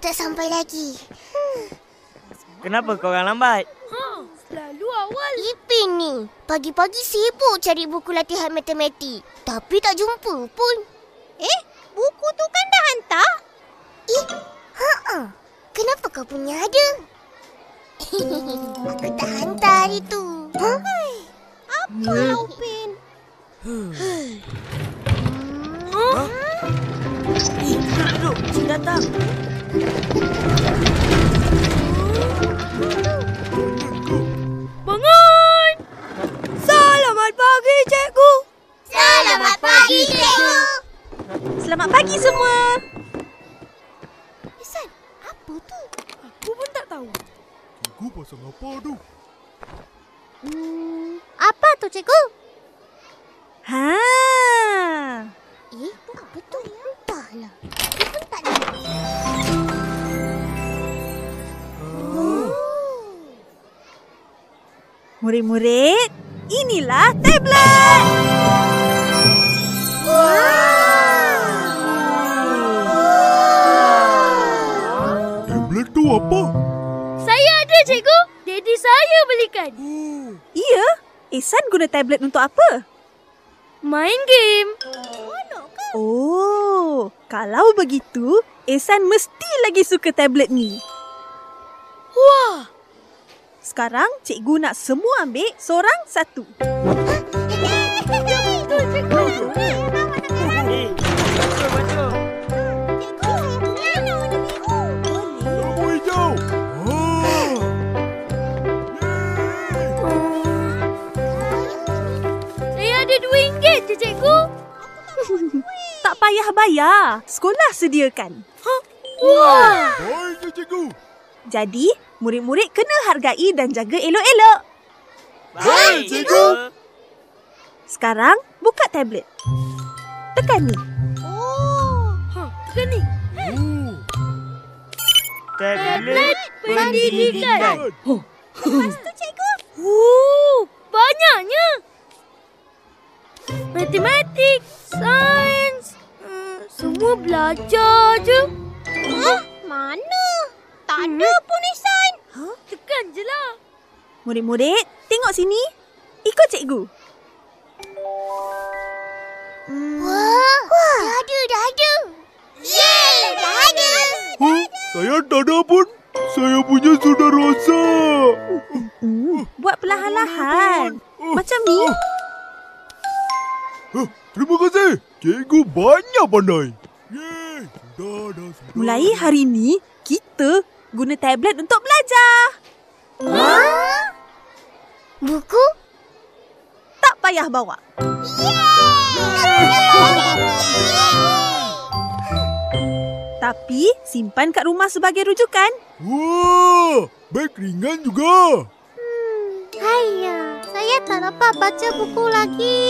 tak sampai lagi. Kenapa korang lambat? Selalu awal. Ipin ni. Pagi-pagi sibuk cari buku latihan matematik. Tapi tak jumpa pun. Buku tu kan dah hantar? Kenapa kau punya ada? Aku tak hantar hari tu. Apa, Upin? Duduk. Cik datang. Bangun! Selamat pagi, cikgu. Selamat pagi, cikgu. Selamat pagi semua. Isan, apa tu? Aku pun tak tahu. Cikgu pasang apa tu? Apa tu, cikgu? Apa tu? Entahlah. Aku pun tak nampak. Murid-murid, inilah tablet. Tablet tu apa? Saya ada, cikgu. Daddy saya belikan. Iya? Ihsan guna tablet untuk apa? Main game. Oh, kalau begitu, Ihsan mesti lagi suka tablet ni. Wah! Sekarang cikgu nak semua ambil seorang satu. Betul. Lampu hijau. Saya ada RM2 je, cikgu. Tak payah bayar. Sekolah sediakan. Wah! Baik je, cikgu. Jadi, murid-murid kena hargai dan jaga elok-elok. Baik, cikgu. Sekarang, buka tablet. Tekan ni. Tekan ni. Tablet pendidikan. Lepas tu, cikgu. Banyaknya. Matematik, sains. Semua belajar je. Mana? Tak ada pun, Ihsan. Tekan je lah. Murid-murid, tengok sini. Ikut cikgu. Wah, dah ada. Yeay, dah ada. Saya tak ada pun. Saya punya sudah rosak. Buat perlahan-lahan. Macam ni. Terima kasih. Cikgu banyak pandai. Yeay, sudah. Mulai hari ni, kita guna tablet untuk belajar. Buku? Tak payah bawa. Tapi, simpan kat rumah sebagai rujukan. Wah, beg ringan juga. Saya tak dapat baca buku lagi.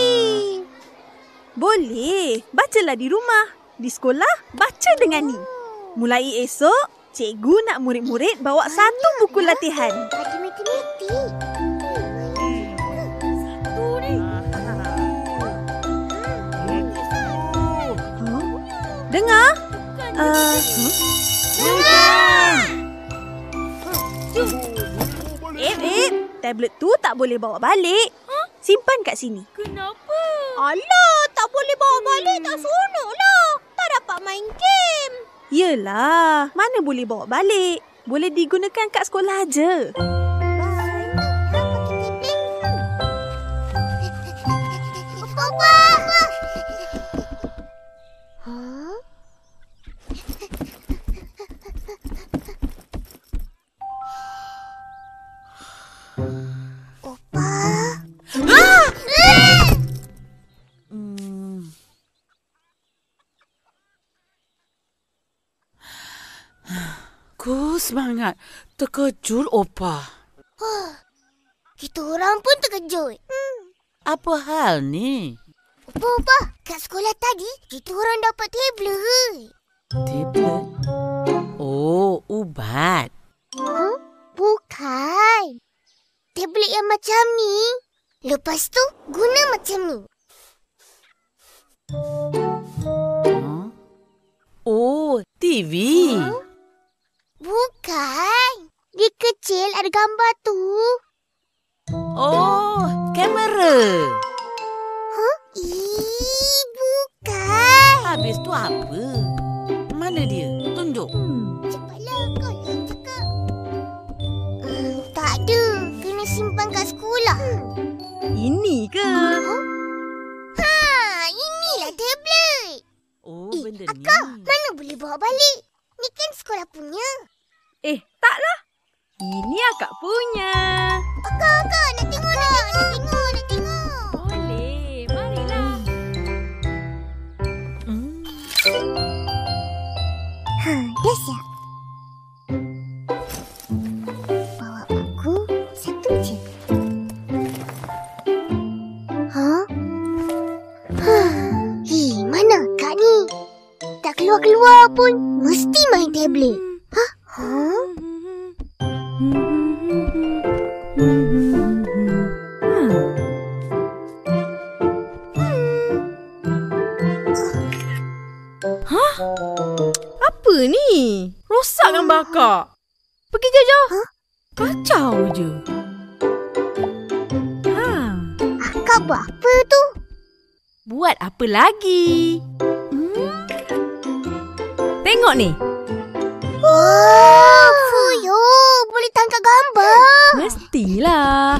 Boleh, bacalah di rumah. Di sekolah, baca dengan ni. Mulai esok, cikgu nak murid-murid bawa satu buku latihan. Ada matematik. Dengar? Tablet tu tak boleh bawa balik. Simpan kat sini. Kenapa? Alah, tak boleh bawa balik. Tak seronok lah. Tak dapat main game. Yelah, mana boleh bawa balik. Boleh digunakan kat sekolah aja. Ku semangat. Terkejut, Opa. Kita orang pun terkejut. Apa hal ni? Opa, kat sekolah tadi, kita orang dapat tablet. Tablet? Oh, ubat. Bukan. Tablet yang macam ni. Lepas tu, guna macam ni. Oh, TV. Bukan. Dia kecil ada gambar tu. Oh, kamera. Bukan. Habis tu apa? Mana dia? Tunjuk. Cepatlah kau yang cakap. Tak ada. Kena simpan kat sekolah. Ini ke? Inilah tablet. Oh, benda ni. Akak, mana boleh bawa balik? Ni kan sekolah punya. Taklah. Ini akak punya. Akak, nak tengok, nak tengok. Boleh, marilah. Dah siap. Bawa buku satu je. Mana akak ni? Tak keluar-keluar pun. Mesti main tablet. Apa ni? Rosak gambar akak. Pergi jauh-jauh. Kacau je. Akak buat apa tu? Buat apa lagi? Tengok ni. Wow, fuyo, boleh tangkap gambar. Mestilah.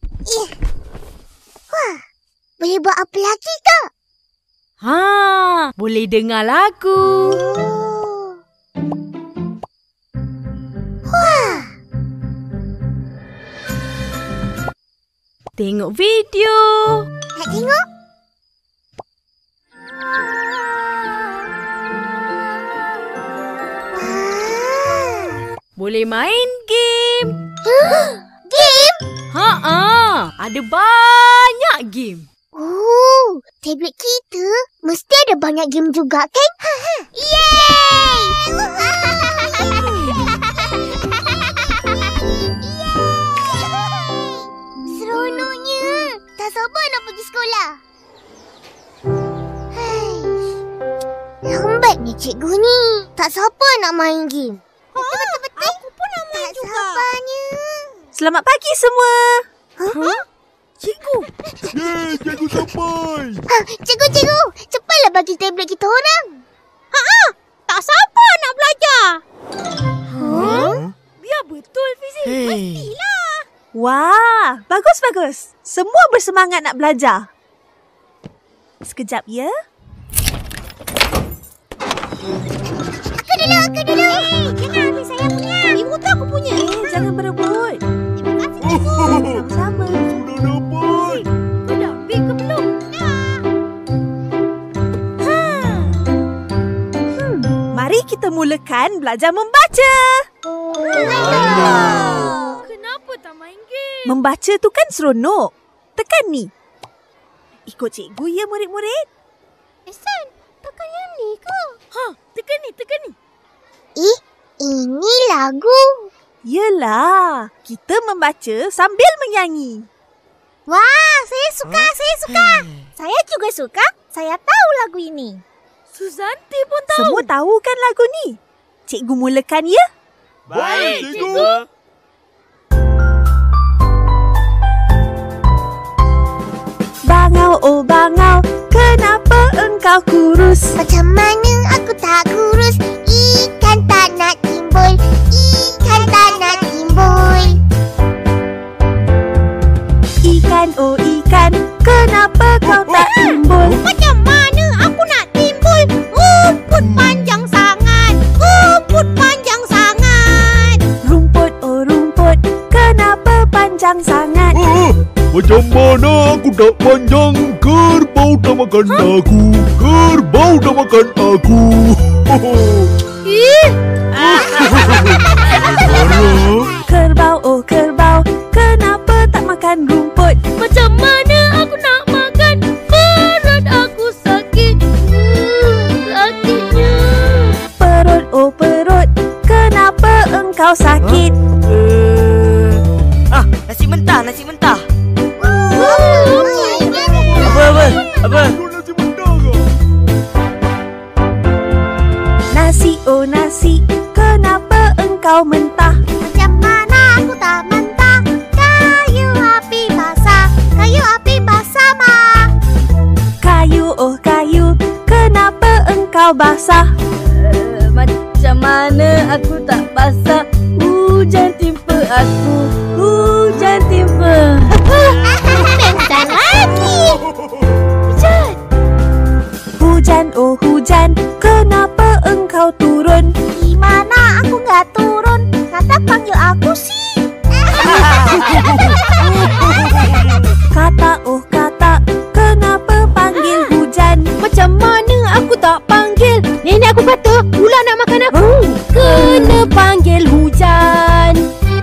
Boleh buat apa lagi tak? Boleh dengar lagu. Tengok video. Nak tengok? Boleh main game. Game? Ada banyak game. Tablet kita mesti ada banyak game juga kan? Yeay! Seronoknya. Tak sabar nak pergi sekolah. Lambatnya cikgu ni. Tak sabar nak main game. Betul-betul. Aku pun nak main juga. Tak sabarnya. Selamat pagi semua. Cikgu. Yeay, cikgu sampai. Cikgu. Cepatlah bagi tablet kita orang. Tak sabar nak belajar. Biar betul, Fizi. Mestilah. Wah, bagus. Semua bersemangat nak belajar. Sekejap ya. Aku dulu. Jangan ambil saya punya. Ibu tu aku punya. Jangan berebut. Terima kasih, cikgu. Sama-sama. Sudah dapat. Kau dah ambil ke belum? Mari kita mulakan belajar membaca. Kenapa tak main game? Membaca tu kan seronok. Tekan ni. Ikut cikgu ya murid-murid. Ehsan, tekan yang ni ke? Tekan ni. Ini lagu. Yelah, kita membaca sambil menyanyi. Wah, saya suka. Saya juga suka. Saya tahu lagu ini. Suzanti pun tahu. Semua tahu kan lagu ni? Cikgu mulakan ya? Baik, cikgu. Bangau, oh bangau, kenapa engkau kurus? Macam mana aku tak kurus? Ikan tak nak timbul. Ikan, oh ikan, kenapa kau tak timbul? Macam mana aku nak timbul? Rumput panjang sangat. Rumput, oh rumput, kenapa panjang sangat? Macam mana aku tak panjang? Kerbau tak makan aku. Kerbau, oh kerbau, kenapa tak makan rumput? Macam mana aku nak makan? Perut aku sakit. Sakitnya. Perut, oh perut, kenapa engkau sakit? Nasi mentah. Apa? Nasi mentah ke? Nasi, oh nasi, kenapa engkau engkau mentah. Macam mana aku tak mentah? Kayu api basah. Kayu api basah, Ma. Kayu, oh kayu, kenapa engkau basah? Macam mana aku tak basah? Hujan timpa aku. Hujan timpa. Bentar lagi. Hujan. Hujan, oh hujan, kenapa engkau turun? Di mana aku nggak turun? Kata panggil aku sih. Kata, oh kata, kenapa panggil hujan? Macam mana aku tak panggil? Nenek aku kata ular nak makan aku. Kena panggil hujan.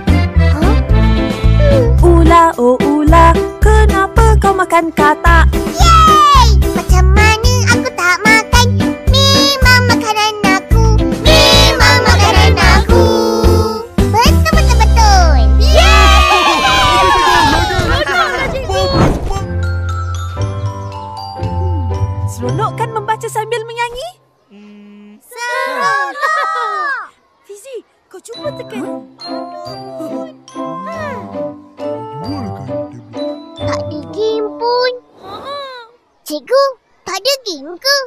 Ular, oh ular, kenapa kau makan katak? Yeay! Macam mana aku tak makan? Memang makanan aku. Memang makanan aku. Betul. Yeay! Seronok kan membaca sambil menyanyi? Seronok! Fizi, kau cuba tekan. Tak ada game pun. Cikgu, tak ada game ke?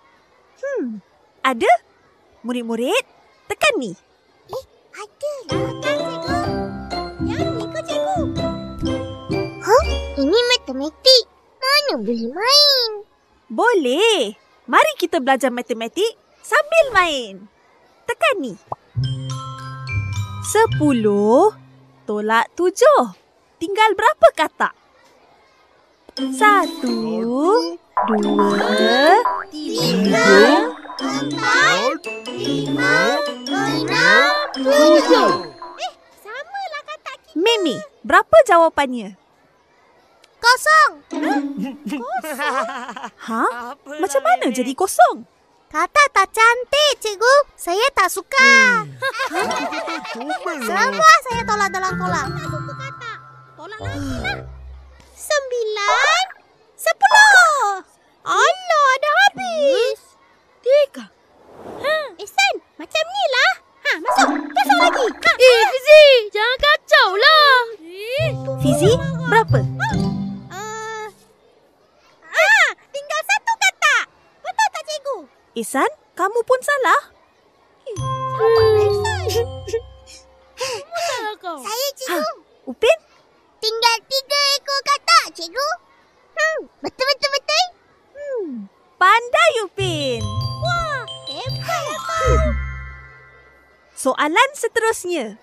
Ada? Murid-murid, tekan ni. Ada lah kan, Cikgu. Yang ni ke, Cikgu? Ini matematik. Mana boleh main? Boleh. Mari kita belajar matematik sambil main. Tekan ni. 10 tolak 7. Tinggal berapa katak? 1, 2, 3, 4, 5, 6, 7. Samalah katak kita. Mimi, berapa jawapannya? Kosong. Ha? Macam mana jadi kosong? Katak tak cantik, Cikgu. Saya tak suka. Semua saya tolak dalam tolak. Tak suka katak. Tolak lagi lah. 9, 10. Allah, dah habis. 3. Ihsan, macam ni lah. Masuk. Masuk lagi. Fizi, jangan kacau lah. Fizi, berapa? Tinggal satu katak. Betul tak, Cikgu? Ihsan, kamu pun salah. Salah kau. Saya, Cikgu. Upin? Tinggal 3 ekor katak, Cikgu. Betul. Pandai Upin. Wah, hebat. Soalan seterusnya.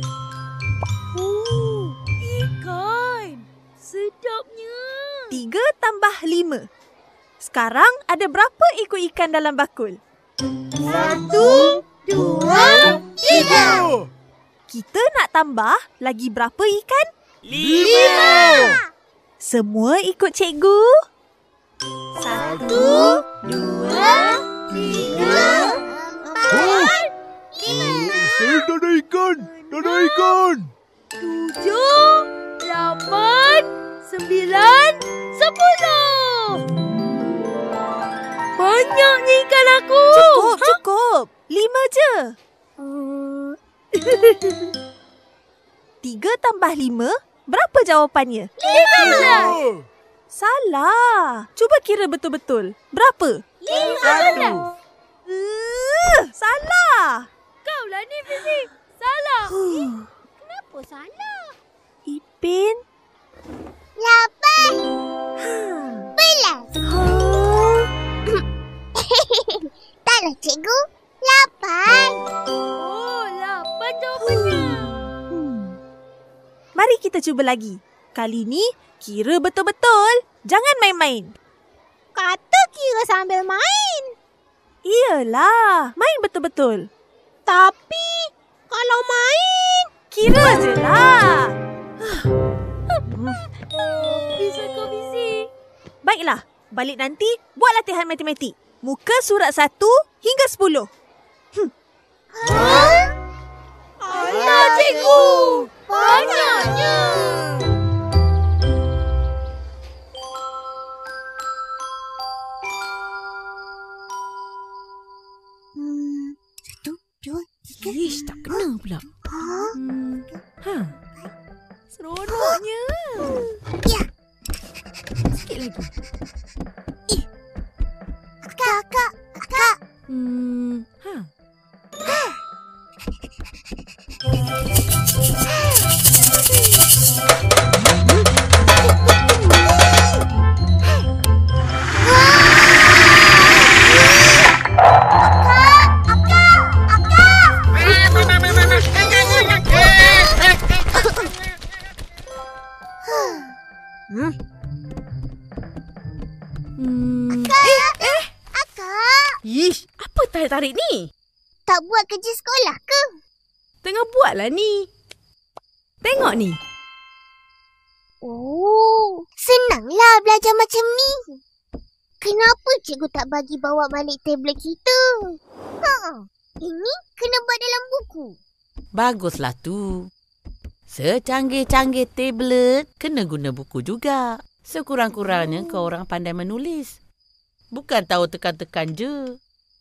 Ikan. Sedapnya. 3 tambah 5. Sekarang ada berapa ekor ikan dalam bakul? 1, 2, 3. Kita nak tambah lagi berapa ikan? 5. Semua ikut cikgu. 1, 2, 3, 4, 5. Saya tak ada ikan. Tak ada ikan. 7, 8, 9, 10. Banyaknya ikan aku. Cukup. 5 je. 3 tambah 5, berapa jawapannya? 15. Salah. Cuba kira betul-betul. Berapa? 15. Salah. Kau lah ni, Fizi. Salah. Kenapa salah? Ipin. 8, 11. Taklah, Cikgu. 8. Oh, 8 jawapannya. Mari kita cuba lagi. Kali ni, kira betul-betul. Jangan main-main. Kata kira sambil main. Iyalah, main betul-betul. Tapi, kalau main... Kira je lah. Bisa kau, Fizi. Baiklah, balik nanti buat latihan matematik. Muka surat 1 hingga 10. Allah, cikgu. Banyaknya. Satu, dua, tiga. Ish, tak kena pula. Seronoknya. Ya. Sikit lagi. Akak. Akak, Ish, apa tarik-tarik ni? tak buat kerja sekolah ke? Tengah buatlah ni. Tengok ni. Oh, senanglah belajar macam ni. Kenapa cikgu tak bagi bawa balik tablet kita? Ini kena buat dalam buku. Baguslah tu. Secanggih-canggih tablet, kena guna buku juga. Sekurang-kurangnya kau orang pandai menulis. Bukan tahu tekan-tekan je.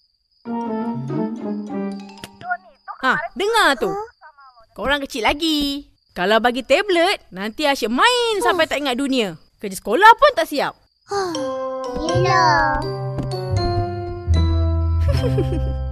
Dengar tu. Korang kecil lagi. Kalau bagi tablet, nanti asyik main sampai tak ingat dunia. Kerja sekolah pun tak siap. Yelah.